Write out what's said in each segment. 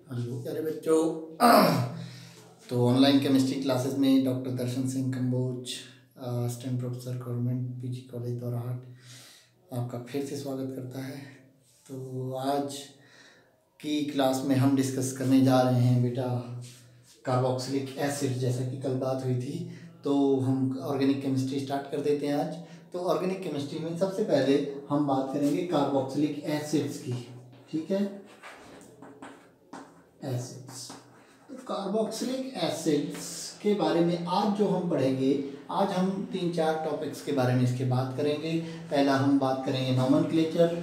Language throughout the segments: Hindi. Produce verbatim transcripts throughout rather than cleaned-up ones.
हेलो प्यारे बच्चों। तो ऑनलाइन केमिस्ट्री क्लासेस में doctor Darshan Singh Kamboj, assistant professor government PG college Dwarahat आपका फिर से स्वागत करता है। तो आज की क्लास में हम डिस्कस करने जा रहे हैं बेटा कार्बोक्सिलिक एसिड। जैसा कि कल बात हुई थी तो हम ऑर्गेनिक केमिस्ट्री स्टार्ट कर देते हैं आज। तो ऑर्गेनिक केमिस्ट्री में सबसे पहले हम बात करेंगे कार्बोक्सिलिक एसिड्स की। ठीक है, एसिड्स। तो कार्बोक्सिलिक एसिड्स के बारे में आज जो हम पढ़ेंगे, आज हम तीन चार टॉपिक्स के बारे में इसके बात करेंगे। पहला हम बात करेंगे नोमेनक्लेचर,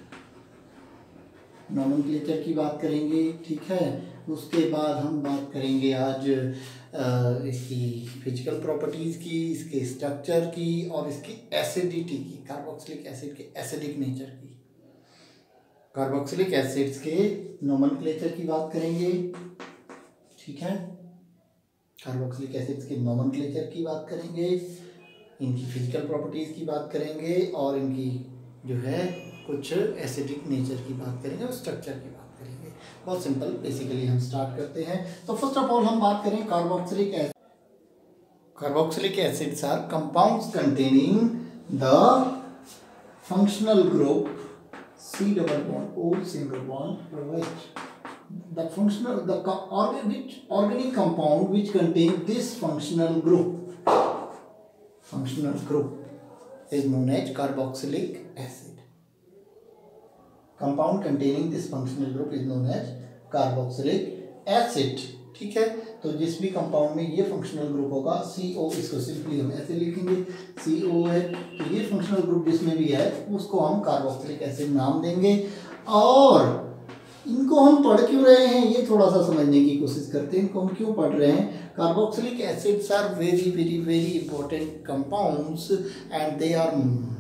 नोमेनक्लेचर की बात करेंगे। ठीक है, उसके बाद हम बात करेंगे आज आ, इसकी फिजिकल प्रॉपर्टीज़ की, इसके स्ट्रक्चर की और इसकी एसिडिटी की, कार्बोक्सिलिक एसिड के एसिडिक नेचर की। कार्बोक्सिलिक एसिड्स के नोमेनक्लेचर की बात करेंगे। ठीक है, कार्बोक्सिलिक एसिड्स के नोमेनक्लेचर की बात करेंगे, इनकी फिजिकल प्रॉपर्टीज़ की बात करेंगे और इनकी जो है कुछ एसिडिक नेचर की बात करेंगे और स्ट्रक्चर की बात करेंगे। बहुत सिंपल, बेसिकली हम स्टार्ट करते हैं। तो फर्स्ट ऑफ ऑल हम बात करें carboxylic acid. Carboxylic acids are compounds containing the functional group C double bond O single bond OH. The functional the organ which organic compound which contain this functional group functional group is known as carboxylic acid. Compound containing this functional group is known as carboxylic acid. ठीक है, तो जिस भी कंपाउंड में ये फंक्शनल ग्रुप होगा C O, इसको सिंपली हम ऐसे लिखेंगे C O है। तो ये फंक्शनल ग्रुप जिसमें भी है उसको हम कार्बोक्सिलिक एसिड नाम देंगे। और इनको हम पढ़ क्यों रहे हैं ये थोड़ा सा समझने की कोशिश करते हैं। इनको हम क्यों पढ़ रहे हैं? Carboxylic acids are very very very important compounds and they are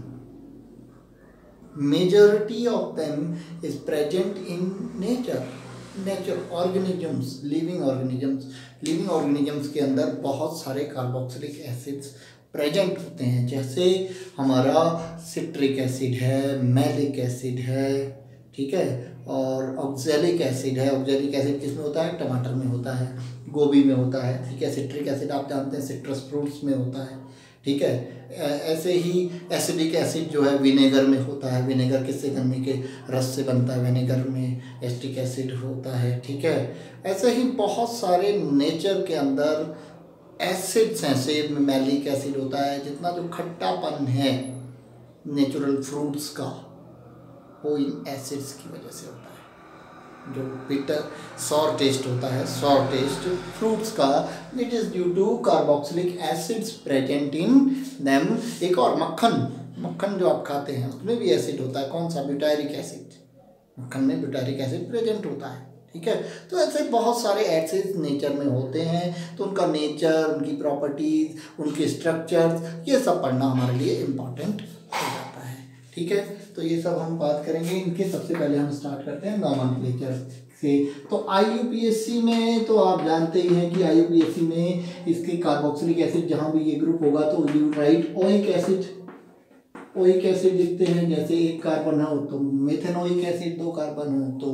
majority of them is present in nature. Nature organisms, living organisms, living organisms के अंदर बहुत सारे कार्बोक्सिलिक एसिड्स प्रेजेंट होते हैं। जैसे हमारा सिट्रिक एसिड है, मैलिक एसिड है, ठीक है, और ऑक्जेलिक एसिड है। ऑक्जेलिक एसिड किसमें होता है? टमाटर में होता है, गोभी में होता है। ठीक है, सिट्रिक एसिड आप जानते हैं सिट्रस फ्रूट्स में होता है। ठीक है, ऐसे ही एसिडिक एसिड जो है विनेगर में होता है। विनेगर किससे? गन्ने के रस से बनता है, विनेगर में एसिटिक एसिड होता है। ठीक है, ऐसे ही बहुत सारे नेचर के अंदर एसिड्स हैं। सेब में मैलिक एसिड होता है। जितना जो खट्टापन है नेचुरल फ्रूट्स का वो इन एसिड्स की वजह से होता है। जो बिटर सॉर टेस्ट होता है, सॉर टेस्ट फ्रूट्स का, it is due to carboxylic acids present in them. एक और मक्खन, मक्खन जो आप खाते हैं उसमें भी एसिड होता है। कौन सा? Butyric acid. मक्खन में ब्यूटायरिक एसिड प्रेजेंट होता है। ठीक है, तो ऐसे बहुत सारे एसिड्स नेचर में होते हैं। तो उनका नेचर, उनकी प्रॉपर्टीज, उनके स्ट्रक्चर्स, ये सब पढ़ना हमारे लिए इम्पॉर्टेंट हो जाता है। ठीक है, तो ये सब हम बात करेंगे इनके। सबसे पहले हम स्टार्ट करते हैं नोमेनक्लेचर से। तो I U P A C में तो आप जानते ही हैं कि I U P A C में इसके कार्बोक्सिलिक एसिड जहाँ भी ये ग्रुप होगा तो you write oic acid, oic acid लिखते हैं। जैसे एक कार्बन हो तो मेथेनोइक एसिड, दो कार्बन हो तो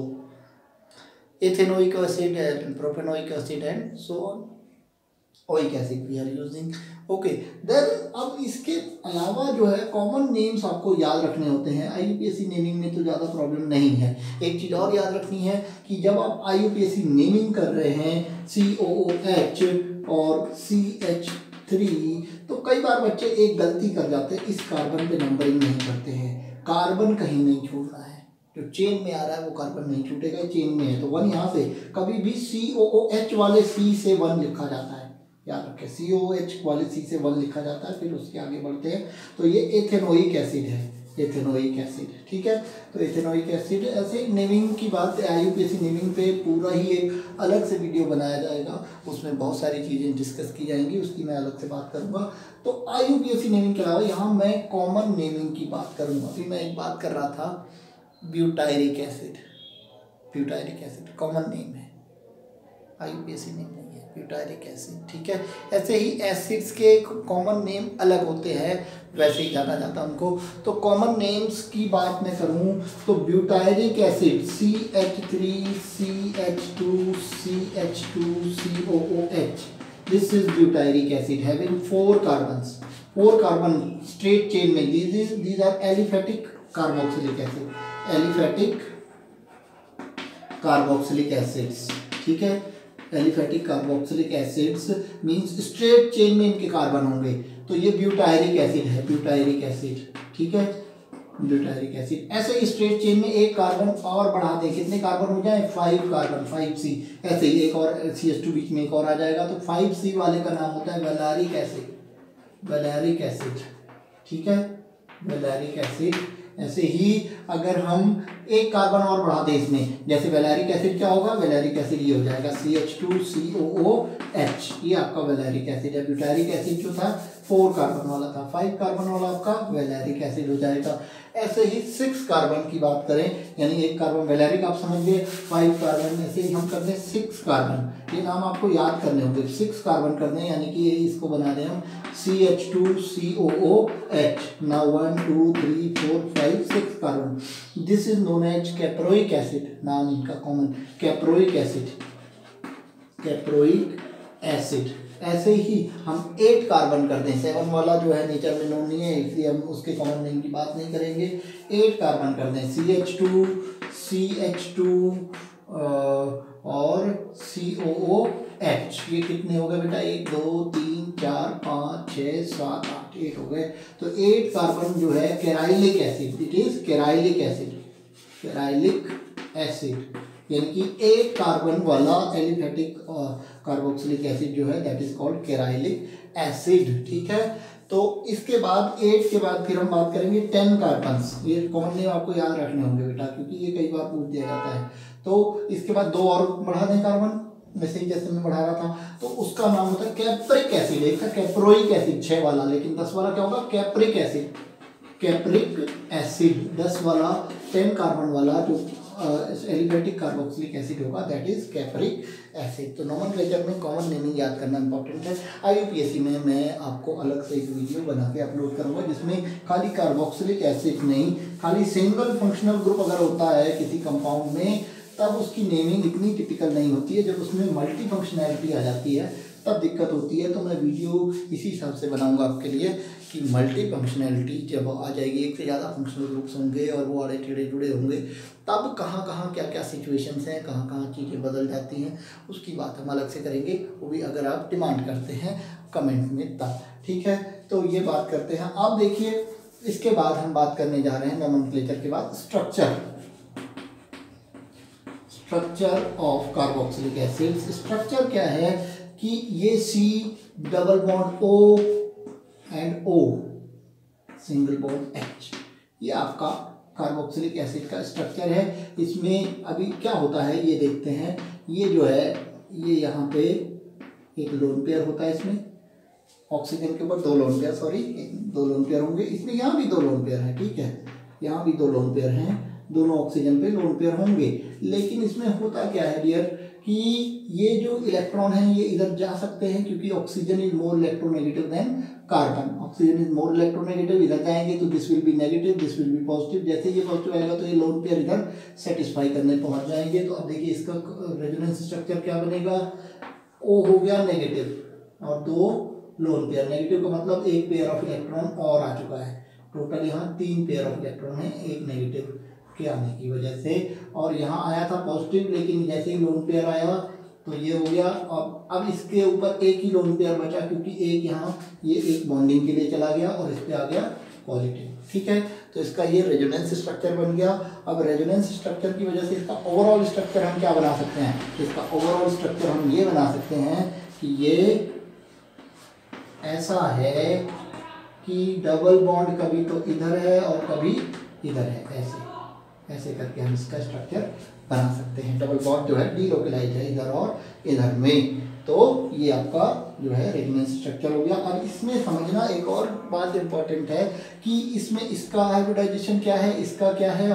ethanoic acid and propanoic acid and so on. Oic acid we are using. Okay, then अब इसके अलावा जो है कॉमन नेम्स आपको याद रखने होते हैं। I U P A C naming में तो ज़्यादा प्रॉब्लम नहीं है। एक चीज़ और याद रखनी है कि जब आप I U P A C naming कर रहे हैं सी ओ ओ एच और सी एच थ्री, तो कई बार बच्चे एक गलती कर जाते हैं, इस कार्बन पे नंबरिंग नहीं करते हैं। कार्बन कहीं नहीं छूट रहा है, जो चेन में आ रहा है वो कार्बन नहीं छूटेगा, चेन में है तो वन यहाँ से कभी भी सी ओ ओ एच वाले सी से वन लिखा जाता है। याद रखें, सी ओ एच वाले सी से वन लिखा जाता है। फिर उसके आगे बढ़ते हैं तो ये एथेनोइक एसिड है, एथेनोइक एसिड। ठीक है, तो एथेनोइक एसिड ऐसे नेमिंग की बात I U P A C naming पे पूरा ही एक अलग से वीडियो बनाया जाएगा। उसमें बहुत सारी चीज़ें डिस्कस की जाएंगी, उसकी मैं अलग से बात करूँगा। तो I U P A C naming के अलावा यहाँ मैं कॉमन नेमिंग की बात करूँगा। अभी मैं एक बात कर रहा था butyric acid. Butyric acid common name है। आईयूपीएसी नेम नहीं है, ब्यूटायरिक एसिड, ठीक है। ऐसे ही एसिड्स के कॉमन नेम अलग होते हैं, वैसे ही जाना जाता है उनको। तो कॉमन नेम्स की बात मैं करूं तो butyric acid C H three C H two C H two C O O H, this is butyric acid having four carbons, four carbon straight chain में, these these are aliphatic carboxylic acid, aliphatic carboxylic acids, ठीक है। Aliphatic carboxylic acids means straight chain में इनके कार्बन होंगे, तो ये ब्यूटायरिक एसिड है, ब्यूटायरिक एसिड, ठीक है, ब्यूटायरिक एसिड। ऐसे ही स्ट्रेट चेन में एक कार्बन और बढ़ा दें, कितने कार्बन हो जाए, फाइव कार्बन, फाइव सी, ऐसे ही एक और सी एच टू बीच में एक और आ जाएगा, तो फाइव सी वाले का नाम होता है वैलेरिक एसिड, वैलेरिक एसिड, ठीक है, वैलेरिक एसिड। ऐसे ही अगर हम एक कार्बन और बढ़ा दें इसमें, जैसे वैलेरिक एसिड क्या होगा, वैलेरिक एसिड ये हो जाएगा C H two C O O H, ये आपका वैलेरिक एसिड है। ब्यूटायरिक एसिड जो था फोर कार्बन वाला था, फाइव कार्बन वाला आपका वैलेरिक एसिड हो जाएगा। ऐसे ही सिक्स कार्बन की बात करें, यानी एक कार्बन वैलेरिक आप समझ गए, फाइव कार्बन, ऐसे ही हम कर दें सिक्स कार्बन, ये नाम आपको याद करने होंगे, सिक्स कार्बन कर दें, यानी कि इसको बना दें हम C H two C O O H. Now one two three four five six carbon, this is known as caproic acid, नाम इनका common caproic acid, caproic acid. ऐसे ही हम एट कार्बन कर दें, सेवन वाला जो है नेचर में नोन नहीं है, इसलिए हम उसके कॉमन नेम की बात नहीं करेंगे। एट कार्बन कर दें, C H two C H two और सी ओ ओ एच, ये कितने हो गए बेटा, एक दो तीन चार पाँच छः सात आठ, एट हो गए। तो एट कार्बन जो है caprylic acid, it is caprylic acid, caprylic acid, यानी कि एक कार्बन वाला एलिफेटिक कार्बोक्सिलिक एसिड जो है that is called caprylic acid, ठीक है। तो इसके बाद एट के बाद फिर हम बात करेंगे टेन कार्बन्स, ये कॉमन नेम आपको याद रखने होंगे बेटा, क्योंकि ये कई बार पूछ दिया जाता है। तो इसके बाद दो और बढ़ा दें कार्बन, वैसे ही जैसे मैं बढ़ा रहा था, तो उसका नाम होता है कैप्रिक एसिड, एक था कैप्रोइक एसिड छः वाला, लेकिन दस वाला क्या होगा, कैप्रिक एसिड, कैप्रिक एसिड दस वाला, टेन कार्बन वाला जो एलिफेटिक कार्बोक्सिलिक एसिड होगा दैट इज कैप्रिक एसिड। तो नोमेनक्लेचर में कॉमन नेमिंग याद करना इंपॉर्टेंट है। आईयूपीएससी में मैं आपको अलग से एक वीडियो बना के अपलोड करूंगा, जिसमें खाली कार्बोक्सिलिक एसिड नहीं, खाली सिंगल फंक्शनल ग्रुप अगर होता है किसी कंपाउंड में, तब उसकी नेमिंग इतनी टिपिकल नहीं होती है, जब उसमें मल्टी फंक्शनैलिटी आ जाती है तब दिक्कत होती है। तो मैं वीडियो इसी हिसाब से बनाऊंगा आपके लिए कि मल्टी फंक्शनैलिटी जब आ जाएगी, एक से ज़्यादा फंक्शनल ग्रुप्स होंगे और वो आड़े टेढ़े जुड़े होंगे, तब कहाँ कहाँ क्या क्या सिचुएशंस हैं, कहाँ कहाँ चीज़ें बदल जाती हैं, उसकी बात हम अलग से करेंगे, वो भी अगर आप डिमांड करते हैं कमेंट में तब, ठीक है। तो ये बात करते हैं। अब देखिए इसके बाद हम बात करने जा रहे हैं नोमेनक्लेचर के बाद structure, structure of carboxylic acids. Structure क्या है कि ये C double bond O and O single bond H, ये आपका कार्बोक्सिलिक एसिड का स्ट्रक्चर है। इसमें अभी क्या होता है ये देखते हैं। ये जो है ये यहाँ पे एक लोन पेयर होता है, इसमें ऑक्सीजन के ऊपर दो लोन पेयर, सॉरी दो लोन पेयर होंगे, इसमें यहाँ भी दो लोन पेयर हैं, ठीक है, यहाँ भी दो लोन पेयर हैं, दोनों ऑक्सीजन पे लोन पेयर होंगे। लेकिन इसमें होता क्या है डियर कि ये जो इलेक्ट्रॉन हैं ये इधर जा सकते हैं, क्योंकि oxygen is more electronegative than carbon, oxygen is more electronegative, इधर जाएंगे तो this will be negative, this will be positive. जैसे ये पॉजिटिव आएगा तो ये लोन पेयर इधर सेटिस्फाई करने पहुंच जाएंगे। तो अब देखिए इसका रेजोनेंस स्ट्रक्चर क्या बनेगा, ओ हो गया नेगेटिव और दो लोन पेयर, नेगेटिव का मतलब एक पेयर ऑफ इलेक्ट्रॉन और आ चुका है, टोटल यहाँ तीन पेयर ऑफ इलेक्ट्रॉन है एक नेगेटिव के आने की वजह से, और यहाँ आया था पॉजिटिव, लेकिन जैसे ही लोन पेयर आया तो ये हो गया। अब अब इसके ऊपर एक ही लोन पेयर बचा, क्योंकि एक यहाँ ये एक बॉन्डिंग के लिए चला गया और इस पे आ गया पॉजिटिव, ठीक है। तो इसका ये रेजोनेंस स्ट्रक्चर बन गया। अब रेजोनेंस स्ट्रक्चर की वजह से इसका ओवरऑल स्ट्रक्चर हम क्या बना सकते हैं, इसका ओवरऑल स्ट्रक्चर हम ये बना सकते हैं कि ये ऐसा है कि डबल बॉन्ड कभी तो इधर है और कभी इधर है, ऐसे ऐसे करके हम इसका स्ट्रक्चर बना सकते हैं। डबल बॉन्ड जो है डीलोकलाइज है इधर और इधर में, तो ये आपका जो है रेजोनेंस स्ट्रक्चर हो गया। और इसमें समझना एक और बात इंपॉर्टेंट है कि इसमें इसका हाइब्रिडाइजेशन क्या है, इसका क्या है और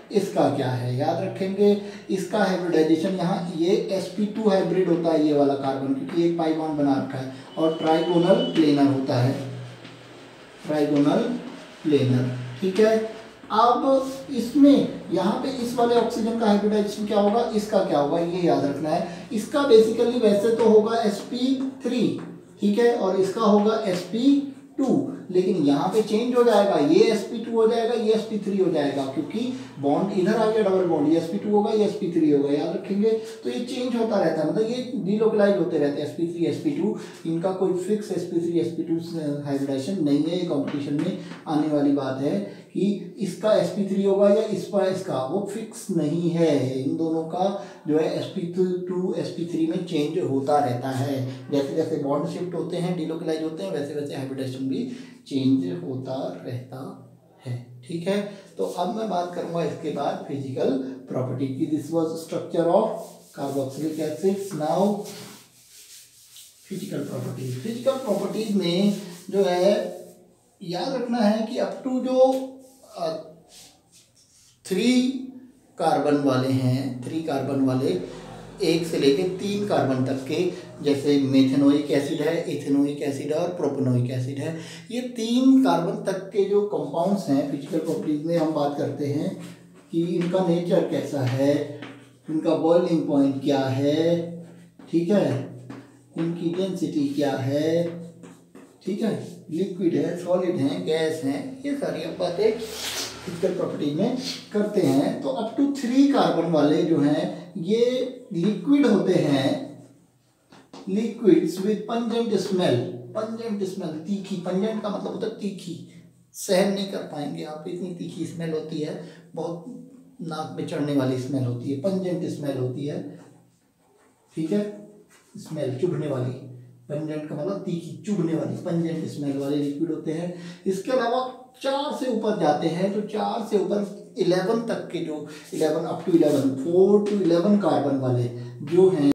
इसका क्या है याद रखेंगे। इसका हाइब्रिडाइजेशन यहाँ ये एस पी टू हाइब्रिड होता है ये वाला कार्बन, क्योंकि एक पाई बॉन्ड बना रखा है, और ट्राइगोनल प्लेनर होता है, ट्राइगोनल प्लेनर। ठीक है, अब इसमें यहाँ पे इस वाले ऑक्सीजन का हाइब्रिडाइजेशन क्या होगा, इसका क्या होगा ये याद रखना है। इसका बेसिकली वैसे तो होगा एस पी थ्री, ठीक है, और इसका होगा एस पी टू, लेकिन यहाँ पे चेंज हो जाएगा, ये एस पी टू हो जाएगा, ये एस पी थ्री हो जाएगा, क्योंकि बॉन्ड इधर आ गया डबल बॉन्ड, ये एस पी टू होगा, ये एस पी थ्री होगा, याद रखेंगे। तो ये चेंज होता रहता है, मतलब ये डिलोकलाइज होते रहते हैं S P three S P two, इनका कोई fix S P three S P two hybridisation नहीं है। ये कॉम्पिटिशन में आने वाली बात है कि इसका एस पी थ्री होगा या इस पर इसका, वो फिक्स नहीं है। इन दोनों का जो है S P two S P three में चेंज होता रहता है, जैसे जैसे बॉन्ड शिफ्ट होते हैं डिलोकलाइज होते हैं, वैसे वैसे हाइब्रिडाइजेशन भी चेंज होता रहता है। ठीक है, तो अब मैं बात करूंगा इसके बाद फिजिकल प्रॉपर्टी की। This was structure of carboxylic acids. Now physical properties. Physical properties में जो है याद रखना है कि अप टू जो थ्री कार्बन वाले हैं, थ्री कार्बन वाले एक से लेकर तीन कार्बन तक के, जैसे मेथेनोइक एसिड है, इथेनोइक एसिड है और प्रोपेनोइक एसिड है, ये तीन कार्बन तक के जो कंपाउंड्स हैं फिजिकल प्रॉपर्टीज में हम बात करते हैं कि इनका नेचर कैसा है, इनका बॉइलिंग पॉइंट क्या है, ठीक है, इनकी डेंसिटी क्या है, ठीक है, लिक्विड है, सॉलिड है, गैस है, ये सारी हम बातें फिजिकल प्रॉपर्टी में करते हैं। तो अप टू थ्री कार्बन वाले जो हैं ये लिक्विड होते हैं, liquids with pungent smell. Pungent smell, तीखी, पंजेंट का मतलब होता है तीखी, सहन नहीं कर पाएंगे आप, इतनी तीखी स्मेल होती है, बहुत नाक में चढ़ने वाली स्मेल होती है, पंजेंट स्मेल होती है। ठीक है, स्मेल चुभने वाली, पंजेंट का मतलब तीखी, चुभने वाली, पंजेंट स्मेल वाले लिक्विड होते हैं। इसके अलावा चार से ऊपर जाते हैं तो चार से ऊपर इलेवन तक के जो eleven up to eleven four to eleven carbon वाले जो हैं